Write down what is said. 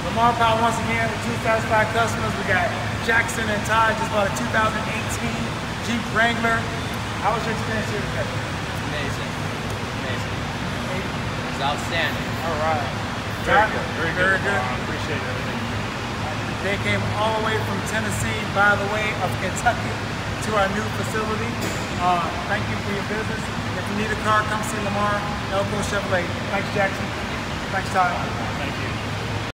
Lamar Power once again with two satisfied customers. We got Jackson and Todd just bought a 2018 Jeep Wrangler. How was your experience here today? Amazing. Amazing. It was outstanding. All right. Very good. Very good. I appreciate everything. They came all the way from Tennessee, by the way, of Kentucky, to our new facility. Thank you for your business. If you need a car, come see Lamar, Elko Chevrolet. Thanks, Jackson. Thanks, Todd.